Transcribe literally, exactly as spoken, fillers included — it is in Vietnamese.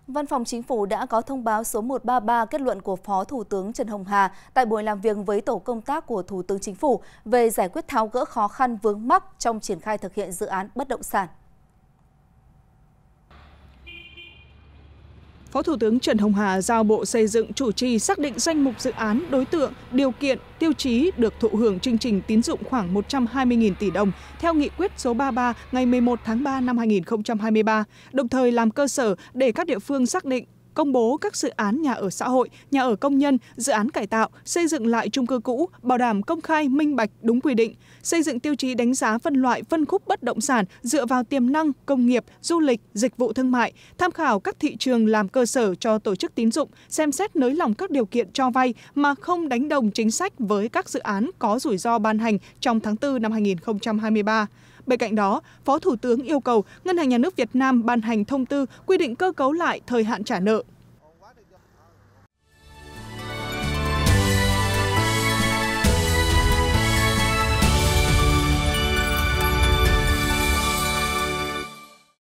Văn phòng Chính phủ đã có thông báo số một trăm ba mươi ba kết luận của Phó Thủ tướng Trần Hồng Hà tại buổi làm việc với tổ công tác của Thủ tướng Chính phủ về giải quyết tháo gỡ khó khăn vướng mắc trong triển khai thực hiện dự án bất động sản. Phó Thủ tướng Trần Hồng Hà giao Bộ Xây dựng chủ trì xác định danh mục dự án, đối tượng, điều kiện, tiêu chí được thụ hưởng chương trình tín dụng khoảng một trăm hai mươi nghìn tỷ đồng theo nghị quyết số ba mươi ba ngày mười một tháng ba năm hai nghìn không trăm hai mươi ba, đồng thời làm cơ sở để các địa phương xác định, công bố các dự án nhà ở xã hội, nhà ở công nhân, dự án cải tạo, xây dựng lại chung cư cũ, bảo đảm công khai, minh bạch, đúng quy định, xây dựng tiêu chí đánh giá phân loại phân khúc bất động sản dựa vào tiềm năng, công nghiệp, du lịch, dịch vụ thương mại, tham khảo các thị trường làm cơ sở cho tổ chức tín dụng, xem xét nới lỏng các điều kiện cho vay mà không đánh đồng chính sách với các dự án có rủi ro ban hành trong tháng tư năm hai nghìn không trăm hai mươi ba. Bên cạnh đó, Phó Thủ tướng yêu cầu Ngân hàng Nhà nước Việt Nam ban hành thông tư quy định cơ cấu lại thời hạn trả nợ,